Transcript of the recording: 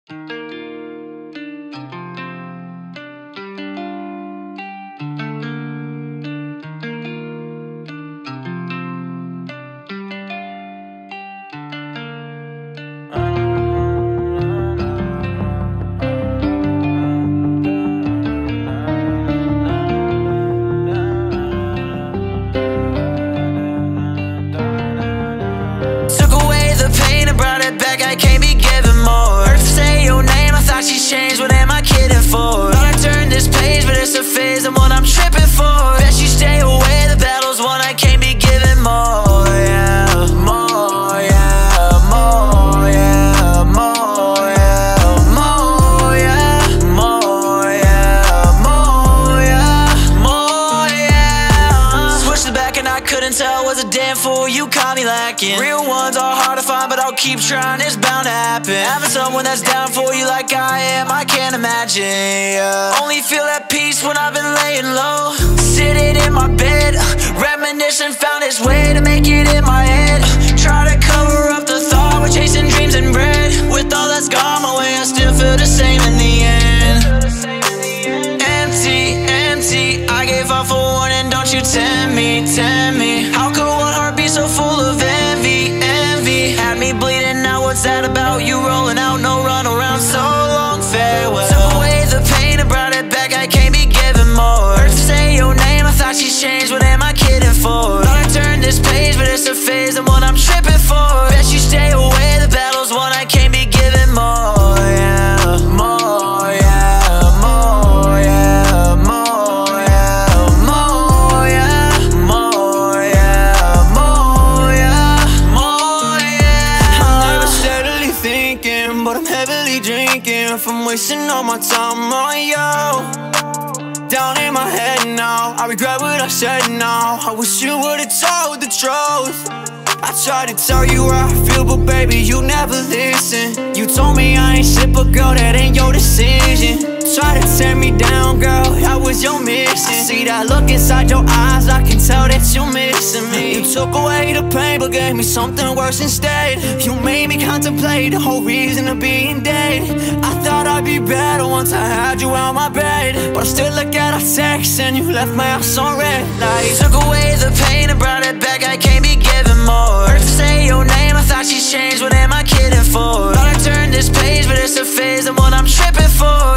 Took away the pain and brought it back, I can't be giving more. Heard her say your name, I thought she's changed, what am I kidding for? Thought I turned this page, but it's a phase and what I'm tripping for. Bet she stay away, the battle's won, I can't be giving more, yeah. More, yeah, more, yeah, more, yeah, more, yeah, more, yeah, more, yeah, more, yeah. Switched it back and I couldn't tell, was a damn fool, you caught me lacking. Real ones are hard to find, but I'll keep trying, it's bound to happen. Having someone that's down for you like I am, I can't imagine, yeah. Only feel at peace when I've been laying low. Sitting in my bed, reminiscing found its way to make it in my head. Try to cover up the thought, we're chasing dreams and bread. With all that's gone my way, I still feel the same in the end. Empty, empty, I gave up for one and don't you tempt me, tempt me. How could one heart be so full of envy, envy? Had me bleeding out, what's that about? You rolling out, no run around, so long, farewell. Took away the pain and brought it back, I can't be giving more. Heard her say your name, I thought she's changed, what am I kidding for? Thought I turned this page, but it's a phase and what I'm tripping for. Bet you stay away, the battle's won, I can't be giving more, yeah. More, yeah, more, yeah, more, yeah, more, yeah, more, yeah, more, yeah, more, yeah. I'm never steadily thinking, but I'm heavily drinking from wasting all my time on you. Down in my head now, I regret what I said now. I wish you would've told the truth. I tried to tell you how I feel, but baby, you never listen. You told me I ain't shit, but girl, that ain't your decision. Try to tear me down, girl, that was your mission. I see that look inside your eyes, I can tell that you're missing me. You took away the pain, but gave me something worse instead. You made me contemplate the whole reason of being dead. I thought I'd be better once I had you on my bed, but I still look at our text and you left my house on red lights. Took away the pain and brought it back, I can't be giving more. Heard her say your name, I thought she's changed, what am I kidding for? Thought I turned this page, but it's a phase and what I'm tripping for.